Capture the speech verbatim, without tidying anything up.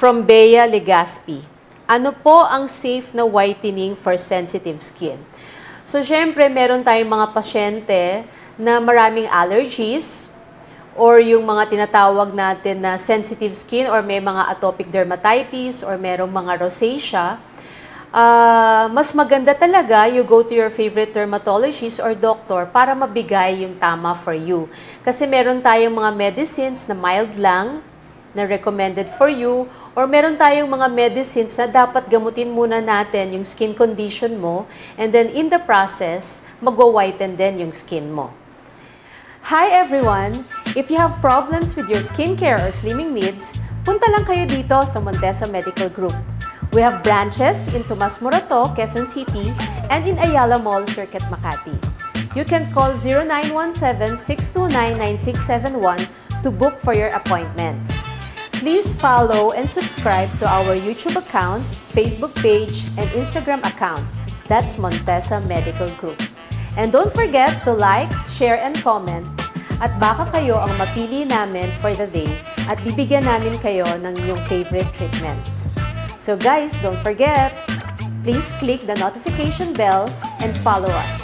From Bea Legaspi. Ano po ang safe na whitening for sensitive skin? So, syempre, meron tayong mga pasyente na maraming allergies or yung mga tinatawag natin na sensitive skin or may mga atopic dermatitis or merong mga rosacea. Uh, mas maganda talaga you go to your favorite dermatologist or doctor para mabigay yung tama for you. Kasi meron tayong mga medicines na mild lang, na recommended for you, or meron tayong mga medicines na dapat gamutin muna natin yung skin condition mo, and then in the process, magwa-whiten din yung skin mo. Hi everyone! If you have problems with your skincare or slimming needs, punta lang kayo dito sa Montesa Medical Group. We have branches in Tomas, Morato, Quezon City, and in Ayala Circuit Makati. You can call zero nine one seven, six two nine, nine six seven one to book for your appointments. Please follow and subscribe to our YouTube account, Facebook page, and Instagram account. That's Montesa Medical Group. And don't forget to like, share, and comment. At baka kayo ang mapili namin for the day at bibigyan namin kayo ng inyong favorite treatment. So guys, don't forget, please click the notification bell and follow us.